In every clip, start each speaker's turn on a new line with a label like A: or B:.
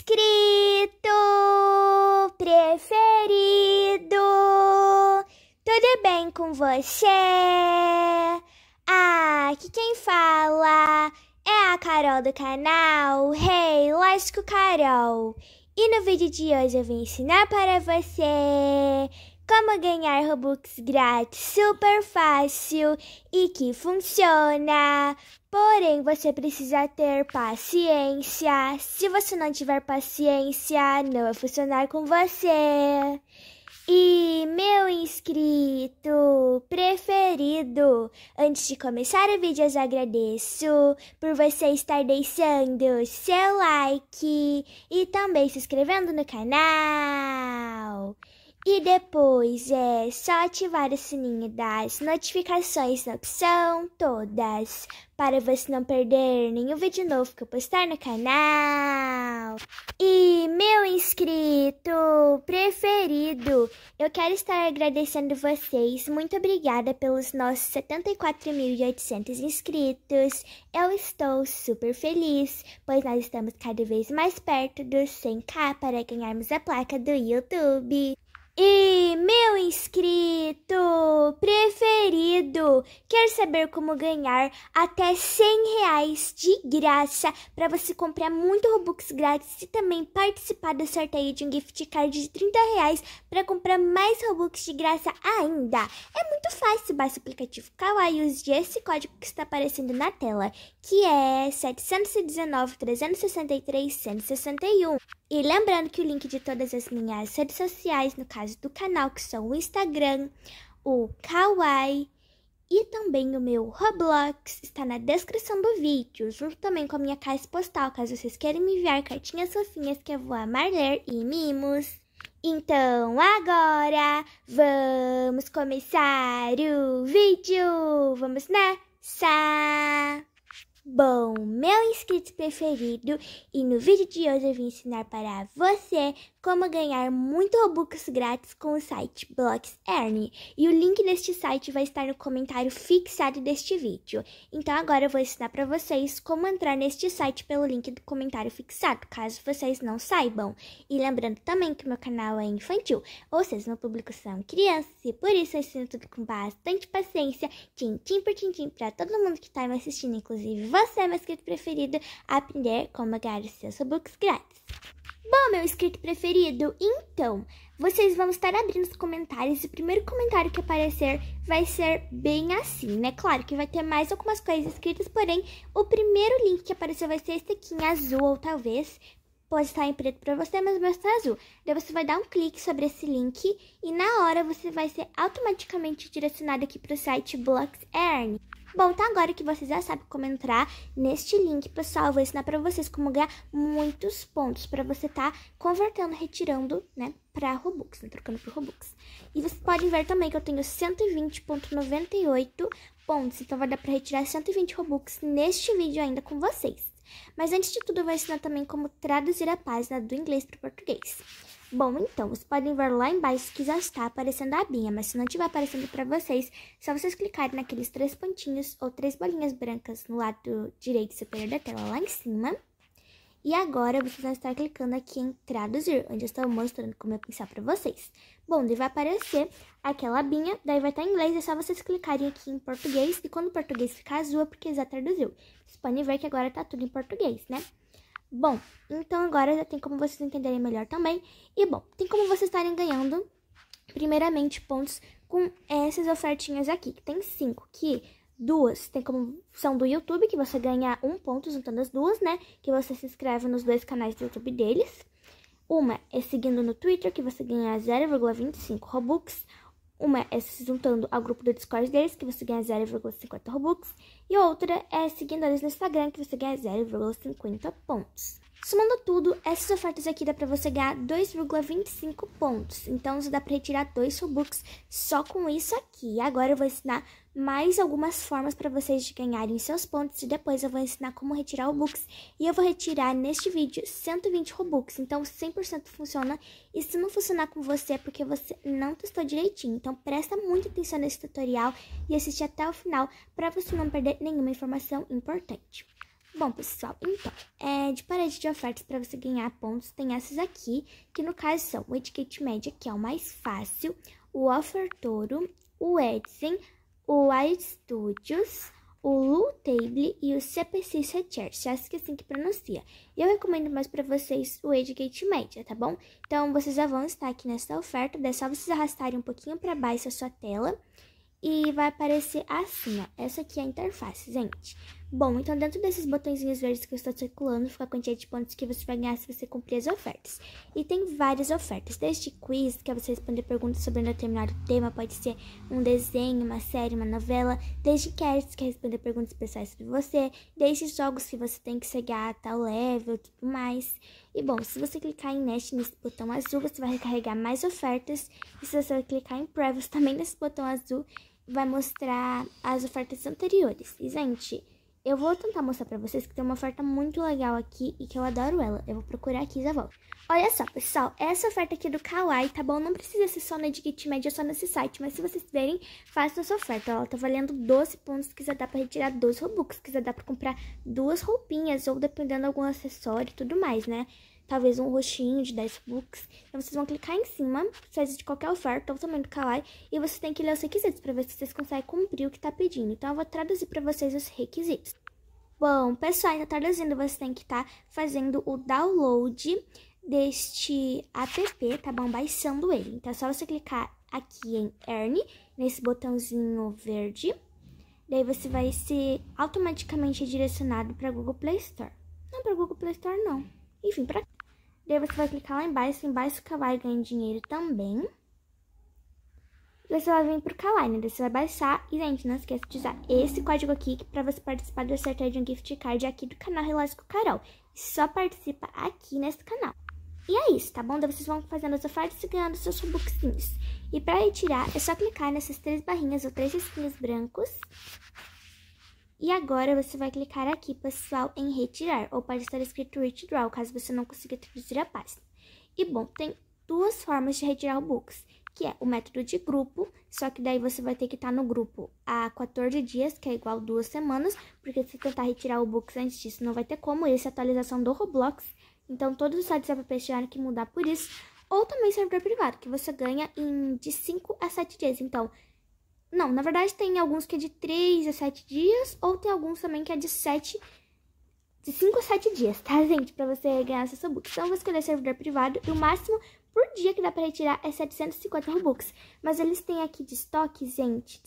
A: inscrito preferido, tudo bem com você? Aqui quem fala é a Carol do canal Hey, Lógico Carol. E no vídeo de hoje eu vim ensinar para você como ganhar Robux grátis super fácil e que funciona. Porém, você precisa ter paciência. Se você não tiver paciência, não vai funcionar com você. E meu inscrito preferido, antes de começar o vídeo eu já agradeço por você estar deixando seu like e também se inscrevendo no canal. E depois é só ativar o sininho das notificações na opção todas, para você não perder nenhum vídeo novo que eu postar no canal. E meu inscrito preferido, eu quero estar agradecendo vocês. Muito obrigada pelos nossos 74.800 inscritos. Eu estou super feliz, pois nós estamos cada vez mais perto dos 100k para ganharmos a placa do YouTube. E meu inscrito preferido, quer saber como ganhar até R$100 de graça para você comprar muito Robux grátis e também participar do sorteio de um gift card de R$30 para comprar mais Robux de graça ainda? É muito fácil, basta o aplicativo Kawaii e use esse código que está aparecendo na tela, que é 719-363-161. E lembrando que o link de todas as minhas redes sociais, no caso do canal, que são o Instagram, o Kawaii e também o meu Roblox, está na descrição do vídeo, junto também com a minha caixa postal, caso vocês queiram me enviar cartinhas fofinhas que eu vou amar ler e mimos. Então agora vamos começar o vídeo, vamos nessa! Bom, meu inscrito preferido, e no vídeo de hoje eu vim ensinar para você como ganhar muito Robux grátis com o site Blox Earn. E o link deste site vai estar no comentário fixado deste vídeo. Então agora eu vou ensinar para vocês como entrar neste site pelo link do comentário fixado, caso vocês não saibam. E lembrando também que o meu canal é infantil, ou seja, meu público são crianças, e por isso eu ensino tudo com bastante paciência, tintim por tintim, para todo mundo que está me assistindo, inclusive você, meu inscrito preferido, aprender como ganhar os seus Robux grátis. Bom, meu inscrito preferido, então, vocês vão estar abrindo os comentários e o primeiro comentário que aparecer vai ser bem assim, né? Claro que vai ter mais algumas coisas escritas, porém, o primeiro link que aparecer vai ser esse aqui em azul, ou talvez pode estar em preto para você, mas o meu está azul. Daí você vai dar um clique sobre esse link e na hora você vai ser automaticamente direcionado aqui para o site Blox Earn. Bom, então agora que vocês já sabem como entrar neste link, pessoal, eu vou ensinar pra vocês como ganhar muitos pontos pra você tá convertendo, retirando, né, pra Robux, né, trocando por Robux. E vocês podem ver também que eu tenho 120,98 pontos, então vai dar pra retirar 120 Robux neste vídeo ainda com vocês. Mas antes de tudo, eu vou ensinar também como traduzir a página do inglês para o português. Bom, então, vocês podem ver lá embaixo que já está aparecendo a abinha, mas se não estiver aparecendo para vocês, só vocês clicarem naqueles 3 pontinhos ou 3 bolinhas brancas no lado direito superior da tela, lá em cima. E agora, vocês vão estar clicando aqui em traduzir, onde eu estou mostrando como eu pensar para vocês. Bom, daí vai aparecer aquela abinha, daí vai estar em inglês, é só vocês clicarem aqui em português, e quando o português ficar azul é porque já traduziu. Vocês podem ver que agora tá tudo em português, né? Bom, então agora já tem como vocês entenderem melhor também. E bom, tem como vocês estarem ganhando, primeiramente, pontos com essas ofertinhas aqui, que tem 5, que 2 tem como são do YouTube, que você ganha 1 ponto juntando as duas, né? Que você se inscreve nos 2 canais do YouTube deles. Uma é seguindo no Twitter, que você ganha 0,25 Robux. Uma é se juntando ao grupo do Discord deles, que você ganha 0,50 Robux. E outra é seguindo eles no Instagram, que você ganha 0,50 pontos. Somando tudo, essas ofertas aqui dá pra você ganhar 2,25 pontos. Então, dá pra retirar 2 Robux só com isso aqui. Agora eu vou ensinar mais algumas formas para vocês de ganharem seus pontos. E depois eu vou ensinar como retirar Robux. E eu vou retirar neste vídeo 120 Robux. Então, 100% funciona. E se não funcionar com você, é porque você não testou direitinho. Então, presta muita atenção nesse tutorial e assiste até o final para você não perder nenhuma informação importante. Bom, pessoal, então, de parede de ofertas para você ganhar pontos, tem essas aqui, que no caso são o Etiquete Média, que é o mais fácil, o Offer Todo, o ENTRE, o iStudios, o Lutable e o CPC Search, acho que é assim que pronuncia. Eu recomendo mais para vocês o Etiquete Média, tá bom? Então, vocês já vão estar aqui nessa oferta, é só vocês arrastarem um pouquinho para baixo a sua tela. E vai aparecer assim, ó. Essa aqui é a interface, gente. Bom, então dentro desses botõezinhos verdes que eu estou circulando, fica a quantidade de pontos que você vai ganhar se você cumprir as ofertas. E tem várias ofertas, desde quiz, que é você responder perguntas sobre um determinado tema, pode ser um desenho, uma série, uma novela, desde casts, que é responder perguntas especiais sobre você, desde jogos que você tem que chegar a tal level e tudo mais. E bom, se você clicar em Next nesse botão azul, você vai recarregar mais ofertas. E se você clicar em Previous também nesse botão azul, vai mostrar as ofertas anteriores. E, gente, eu vou tentar mostrar pra vocês que tem uma oferta muito legal aqui e que eu adoro ela. Eu vou procurar aqui e já volto. Olha só, pessoal, essa oferta aqui do Kawaii, tá bom? Não precisa ser só no Etiquete Média, só nesse site, mas se vocês verem, façam essa oferta. Ela tá valendo 12 pontos, que já dá pra retirar 12 Robux, que já dá pra comprar 2 roupinhas, ou dependendo de algum acessório e tudo mais, né? Talvez um roxinho de 10 Robux. Então, vocês vão clicar em cima, seja de qualquer oferta, ou também do Kawaii, e você tem que ler os requisitos para ver se vocês conseguem cumprir o que tá pedindo. Então, eu vou traduzir para vocês os requisitos. Bom, pessoal, ainda traduzindo, você tem que estar fazendo o download deste app, tá bom? Baixando ele. Então, é só você clicar aqui em Earn, nesse botãozinho verde. Daí, você vai ser automaticamente direcionado para Google Play Store. Não, para Google Play Store, não. Enfim, para daí você vai clicar lá embaixo o Kawaii ganha dinheiro também. Daí você vai vir pro Kawaii, né? Daí você vai baixar. E, gente, não esqueça de usar esse código aqui para você participar do sorteio de um gift card aqui do canal Lógico Carol. Só participa aqui nesse canal. E é isso, tá bom? Daí vocês vão fazendo as ofertas e ganhando seus Robuxinhos. E para retirar, é só clicar nessas 3 barrinhas ou 3 risquinhos brancos. E agora você vai clicar aqui, pessoal, em retirar, ou pode estar escrito withdraw, caso você não consiga traduzir a página. E bom, tem 2 formas de retirar Robux, que é o método de grupo, só que daí você vai ter que estar no grupo há 14 dias, que é igual 2 semanas, porque se tentar retirar Robux antes disso, não vai ter como, essa é a atualização do Roblox, então todos os sites app tiveram que mudar por isso, ou também servidor privado, que você ganha de 5 a 7 dias, então... Não, na verdade tem alguns que é de 3 a 7 dias, ou tem alguns também que é de 5 a 7 dias, tá, gente? Pra você ganhar essa Robux. Então, eu vou escolher servidor privado e o máximo por dia que dá pra retirar é 750 Robux. Mas eles têm aqui de estoque, gente,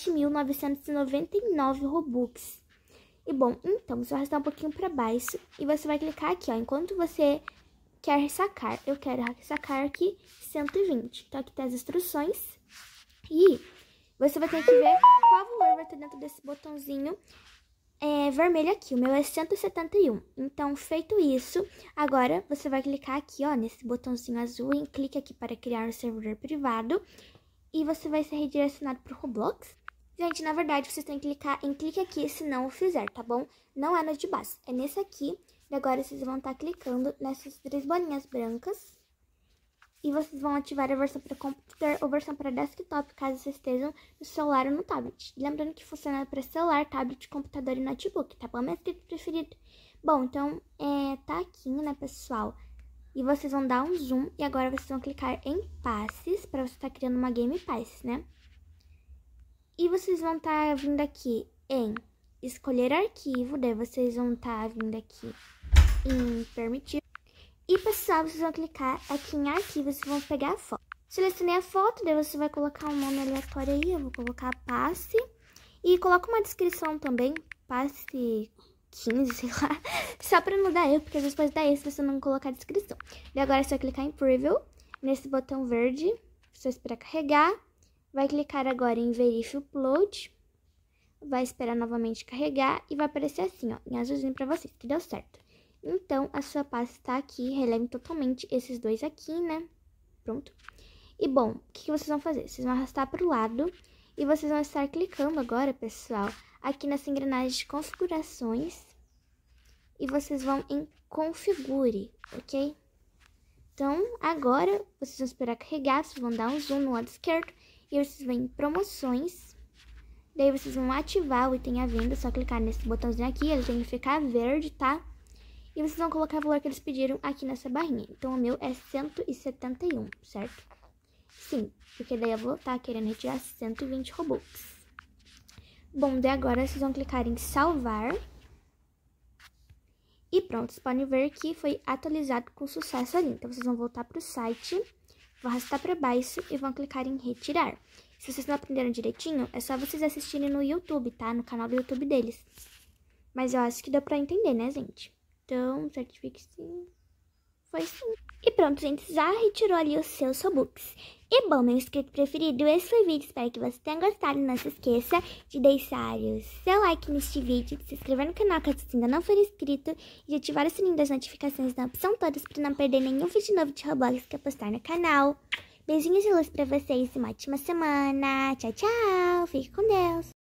A: 17.999 Robux. E bom, então, você vai arrastar um pouquinho pra baixo e você vai clicar aqui, ó, enquanto você quer ressacar. Eu quero ressacar aqui 120. Então, aqui tem as instruções e... Você vai ter que ver qual valor vai ter dentro desse botãozinho vermelho aqui. O meu é 171. Então, feito isso, agora você vai clicar aqui, ó, nesse botãozinho azul e clique aqui para criar um servidor privado. E você vai ser redirecionado para o Roblox. Gente, na verdade, vocês têm que clicar em clique aqui se não o fizer, tá bom? Não é no de baixo, é nesse aqui. E agora vocês vão estar clicando nessas 3 bolinhas brancas. E vocês vão ativar a versão para computador ou versão para desktop, caso vocês estejam no celular ou no tablet. Lembrando que funciona para celular, tablet, computador e notebook, tá bom? Meu inscrito preferido. Bom, então, tá aqui, né, pessoal? E vocês vão dar um zoom e agora vocês vão clicar em passes, para você estar criando uma Game Pass, né? E vocês vão estar vindo aqui em escolher arquivo, daí vocês vão estar vindo aqui em permitir. E, pessoal, vocês vão clicar aqui em arquivos e vão pegar a foto. Selecionei a foto, daí você vai colocar um nome aleatório aí. Eu vou colocar passe. E coloca uma descrição também. Passe 15, sei lá. Só pra não dar erro, porque às vezes pode dar erro se você não colocar a descrição. E agora é só clicar em Preview, nesse botão verde. Só esperar carregar. Vai clicar agora em Verify Upload. Vai esperar novamente carregar. E vai aparecer assim, ó, em azulzinho pra vocês, que deu certo. Então, a sua pasta está aqui, relevem totalmente esses 2 aqui, né? Pronto. E, bom, o que vocês vão fazer? Vocês vão arrastar para o lado e vocês vão estar clicando agora, pessoal, aqui nessa engrenagem de configurações. E vocês vão em configure, ok? Então, agora, vocês vão esperar carregar, vocês vão dar um zoom no lado esquerdo e vocês vão em promoções. Daí vocês vão ativar o item à venda, só clicar nesse botãozinho aqui, ele tem que ficar verde, tá? E vocês vão colocar o valor que eles pediram aqui nessa barrinha. Então, o meu é 171, certo? Sim, porque daí eu vou estar querendo retirar 120 Robux. Bom, daí agora vocês vão clicar em salvar. E pronto, vocês podem ver que foi atualizado com sucesso ali. Então, vocês vão voltar para o site, vão arrastar para baixo e vão clicar em retirar. Se vocês não aprenderam direitinho, é só vocês assistirem no YouTube, tá? No canal do YouTube deles. Mas eu acho que deu pra entender, né, gente? Então, certifique sim. Foi sim. E pronto, gente, já retirou ali os seus Robux. E bom, meu inscrito preferido, esse foi o vídeo. Espero que você tenha gostado. Não se esqueça de deixar o seu like neste vídeo, de se inscrever no canal caso você ainda não for inscrito e de ativar o sininho das notificações na opção todas para não perder nenhum vídeo novo de Roblox que eu postar no canal. Beijinhos de luz pra vocês e uma ótima semana. Tchau, tchau. Fique com Deus.